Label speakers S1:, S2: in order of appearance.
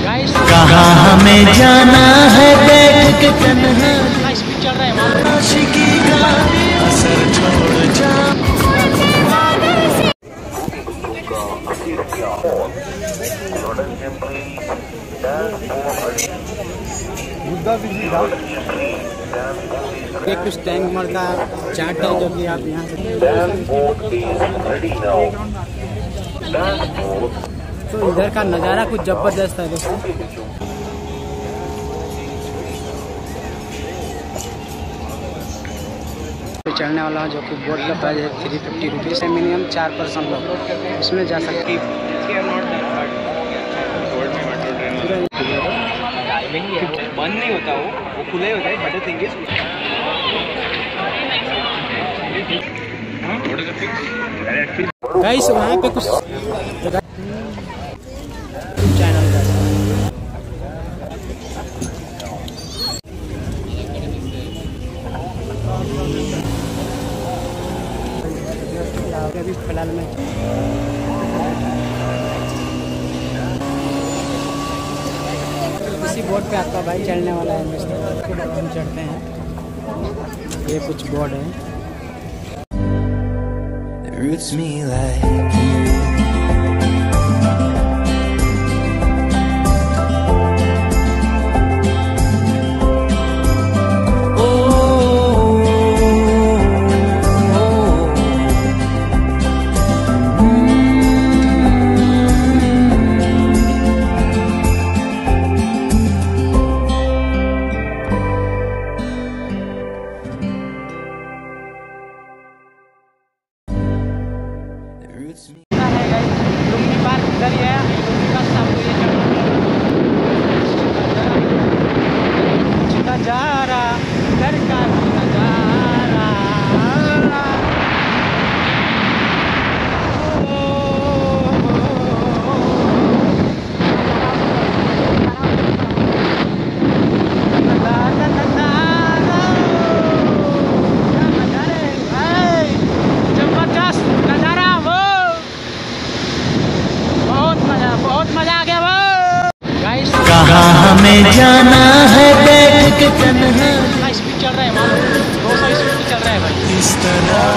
S1: कहाँ हमें जाना है बैठ के तन्हा आशिकी का असर छोड़ जा।
S2: ये कुछ टैंक मर का चाट है जो कि आप यहाँ से तो इधर का नज़ारा कुछ जबरदस्त है दोस्तों। चढ़ने वाला जो कि बोर्ड का प्राइस है 350 रुपीज़ है। मिनिमम 4 पर्सन लोग इसमें जा सकते हैं।
S3: बंद नहीं होता वो खुले होता है बट थिंग इज
S2: गाइस वहाँ पे कुछ चैनल का अभी फिलहाल में इसी बोर्ड पे आपका भाई चलने वाला है। उसके बाद हम चढ़ते हैं। ये कुछ बोर्ड है।
S1: Roots me like you.
S2: Lumbini park इधर ही है। लुम्बिनी पार्क आपको ये चढ़ना नजारा घर का नजारा। जबरदस्त नजारा वो बहुत मजा आ गया वो गाइस।
S1: कहाँ हमें जाना है बैठ के तन्हा
S2: स्पीड चल रहा है, 200 स्पीड चल रहा है भाई।
S1: इस तरह